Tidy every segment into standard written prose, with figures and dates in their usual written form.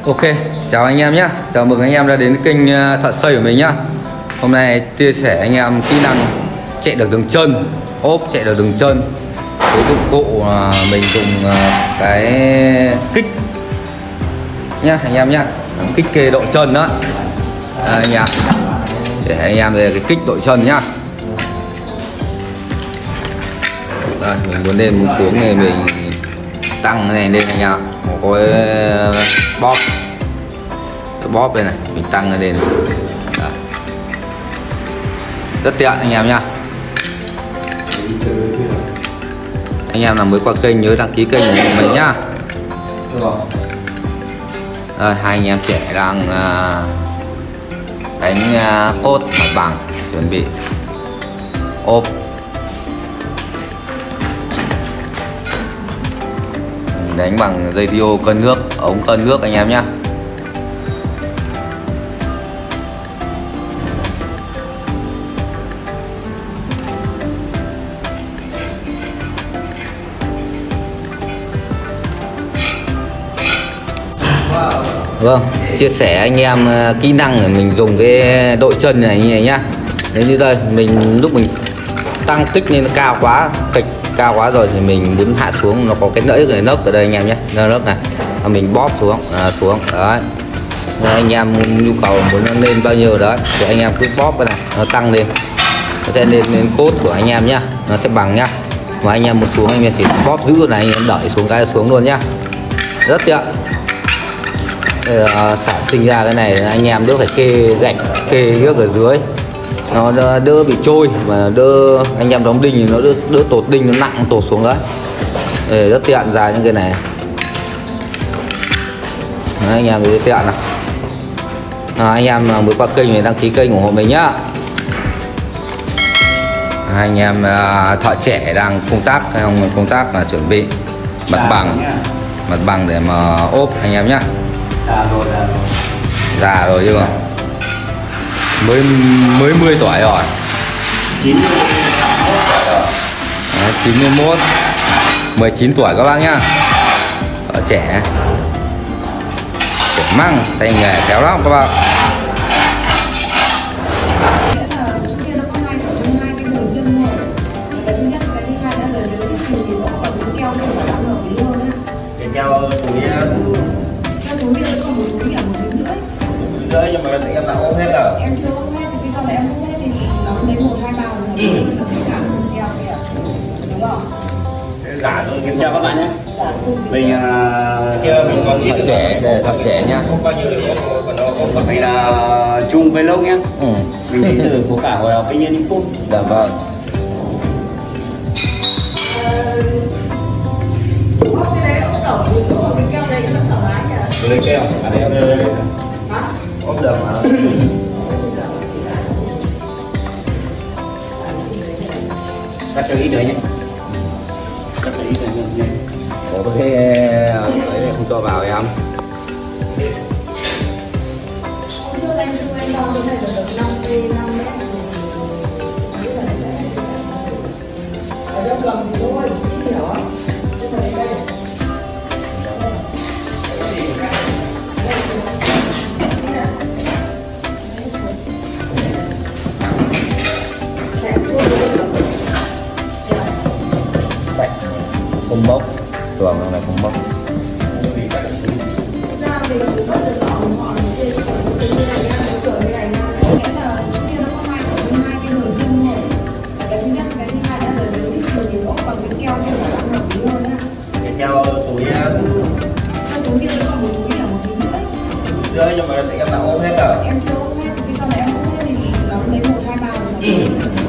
Ok, chào anh em nhé. Chào mừng anh em đã đến kênh Thợ Xây của mình nhá. Hôm nay chia sẻ anh em kỹ năng chạy được đường chân, ốp chạy được đường chân. Cái dụng cụ mình dùng cái kích nhá anh em nhá, kích kê độ chân đó anh em, để anh em về cái kích độ chân nhá. Đây, mình muốn lên muốn xuống này mình tăng cái này lên anh em, có cái bóp đây này, mình tăng nó lên. Đấy. Rất tiện anh em nhá. Anh em nào mới qua kênh nhớ đăng ký kênh của mình nhá. Đây, hai anh em trẻ đang đánh cốt mặt bằng, chuẩn bị ốp. Đánh bằng dây tiêu cân nước, ống cân nước anh em nhé. Vâng, chia sẻ anh em kỹ năng để mình dùng cái đội chân này như này nhá. Nếu như đây lúc mình tăng kích lên nó cao quá, kịch cao quá rồi thì mình muốn hạ xuống, nó có cái nấc ở đây anh em nhé, nấc này, mình bóp xuống đấy. Nên anh em nhu cầu muốn nó lên bao nhiêu đấy thì anh em cứ bóp cái này, nó tăng lên, nó sẽ lên cốt của anh em nhá, nó sẽ bằng nhá. Mà anh em muốn xuống anh em chỉ bóp giữ này, anh em đợi xuống cái xuống luôn nhá, rất tiện. Sản sinh ra cái này anh em đỡ phải kê gạch, kê nước ở dưới, nó đỡ bị trôi, mà đỡ anh em đóng đinh thì nó đỡ tột đinh, nó nặng tột xuống đấy. Rất tiện ra những cái này. Đấy, anh em thấy tiện nào. Anh em mới qua kênh này đăng ký kênh ủng hộ mình nhá. Anh em thợ trẻ đang công tác là chuẩn bị mặt bằng để mà ốp anh em nhá. Già rồi chứ không? Mới 10 tuổi rồi. 91, 19 tuổi các bác nhá. Ở trẻ măng, tay nghề khéo lắm các bác. Rơi nhưng mà em đã ôm hết rồi. Em chưa ôm hết thì sau này em ôm hết thì nó lấy 1-2 bao rồi. Đúng không? Giả thôi. Chào các bạn nhé. Mình kia mình còn ít Trẻ để thật trẻ nhá. Không bao nhiêu để còn nó không còn. mình là Trung với Lông nhé. Mình đến từ phố cả Hòa Vinh Yên Vĩnh Phúc. Dạ vâng. Cái đấy ông tổng của cái keo đây nó thoải mái nhỉ? Lấy keo, ở đây đây. Ốp được mà. Cắt cho ít đấy nhé. Cắt cho ít đấy nhé. Có cái ấy này không cho vào em. Hôm trước anh đưa em đo cái này là được 5 mét. Ở trong gần thì thôi, ít hiểu á. Thế mà đây. Không bốc, tưởng này không bốc. Keo túi rơi nhưng mà em đã ôm hết rồi. Em chưa ôm hết thì sau này em ôm hết thì nó lấy 1-2 bao rồi.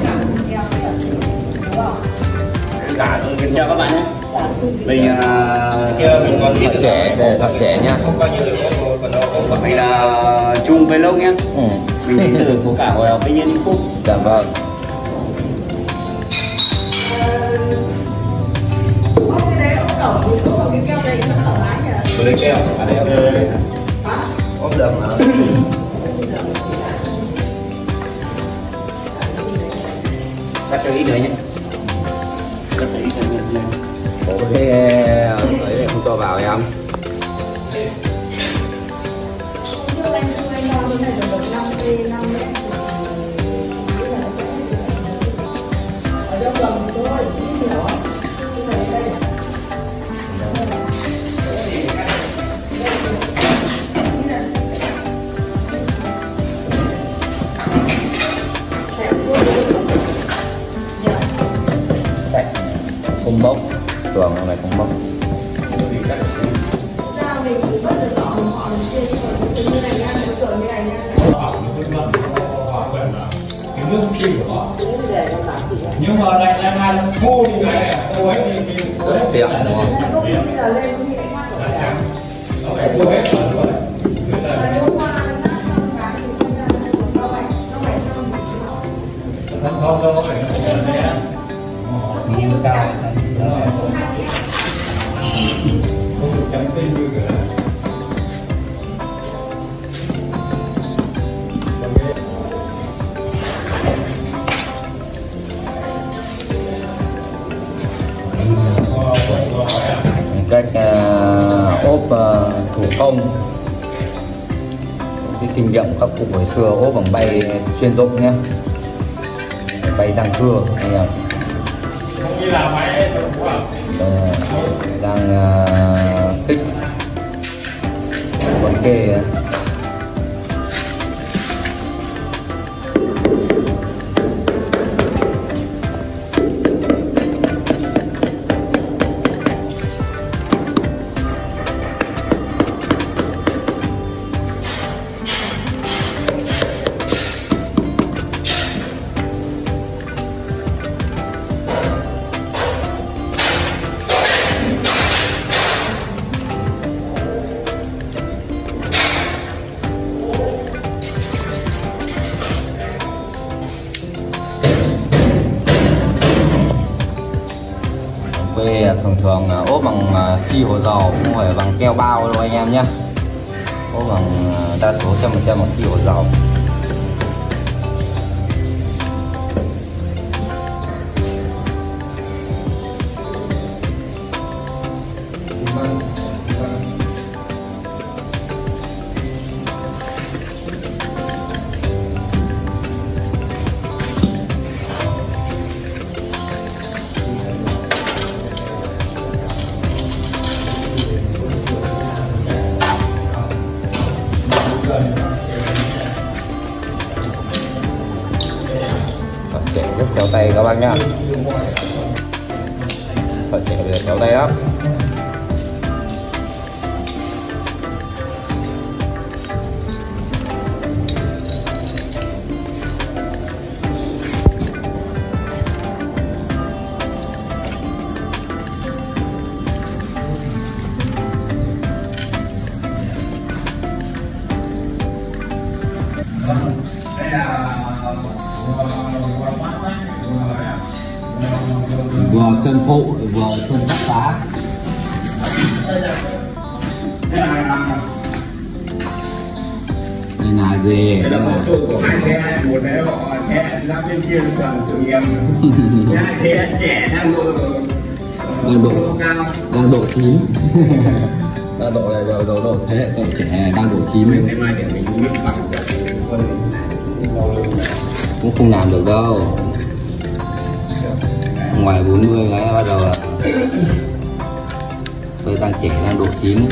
Đúng không? Giả thôi. Chào các bạn nhé. Mình kia mình còn ít Trẻ để thật trẻ nhá. Không bao nhiêu để còn nó không còn. mình là Trung với Lông nhé. Mình đến từ phố cả Hòa Vinh Yên Vĩnh Phúc. Dạ vâng. Cái đấy ông tổng của cái keo đây nó thoải mái nhỉ? Lấy keo, ở đây. Ốp được mà. Cắt cho ít đấy nhé. Cắt cho ít đấy nhé. Có cái ấy này không cho vào em. không bốc, tưởng này không bốc. Sao mình cũng bất được họ là chia như này nha, nó tưởng như này nha. Cái nước xì của họ. Để nó bảo chị ạ. Nhưng mà lại là ăn khô như này, khô ấy thì Rất tiện đúng không? Lúc bây giờ lên cũng như cái mắt của chắc nó phải khô hết rồi luôn. hôm qua nó nát xong cái thì nó phải xong Không đâu, phải nó đấy á. Nhiều cao. Không được chấm tinh như kiểu là cách ốp thủ công. Cái kinh nghiệm các cụ hồi xưa ốp bằng bay chuyên dụng nhé, bay tăng cưa anh em. không như là máy Đang kích con kê. Thường thường là ốp bằng xi hổ dầu, không phải bằng keo bao đâu anh em nhé. Ốp bằng đa số 100% bằng xi hổ dầu. Trẻ rất khéo tay các bác nhá, phải trẻ bây giờ khéo tay lắm. Vừa chân phụ vừa chân cắt phá. Đây là gì? Đây là một chỗ của hai thế, một bé họ thế giáp bên kia sườn sự nghiệp. Hai thế trẻ đang độ cao, đang độ chín. Đang độ thế hệ tuổi trẻ đang độ chín. Thế mai để mình biết bằng cũng không làm được đâu. Ngoài 40 cái bắt đầu là tôi đang trẻ đang độ chín.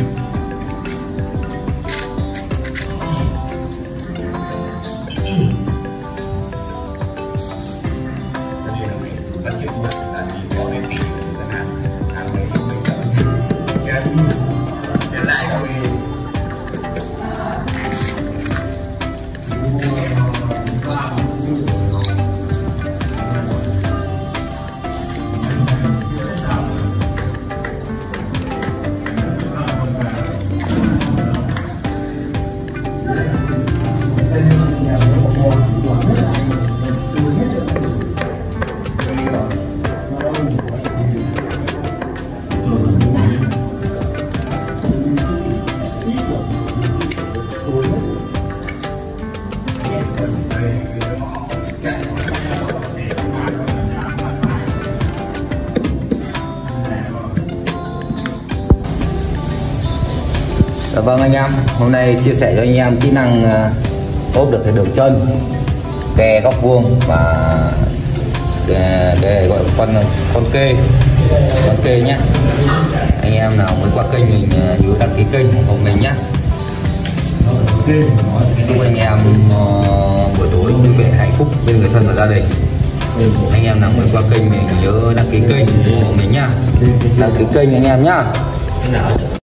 Vâng anh em, hôm nay chia sẻ cho anh em kỹ năng ốp được cái đường chân, ke góc vuông và cái gọi con kê nhé. Anh em nào mới qua kênh mình nhớ đăng ký kênh ủng hộ mình nhé. Chúc anh em buổi tối vui vẻ hạnh phúc bên người thân và gia đình. Anh em nào mới qua kênh mình nhớ đăng ký kênh ủng hộ mình nhá. Đăng ký kênh anh em nhá.